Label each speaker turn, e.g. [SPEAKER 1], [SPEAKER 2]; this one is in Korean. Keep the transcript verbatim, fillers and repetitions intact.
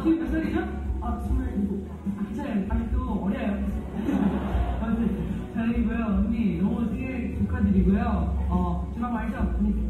[SPEAKER 1] 지금 몇 살이죠? 아, 스물일곱. 괜찮아요. 아직도 어려요. 아무튼, 잘해이고요. 언니, 너무 생일 축하드리고요. 어, 드라마 알죠? 언니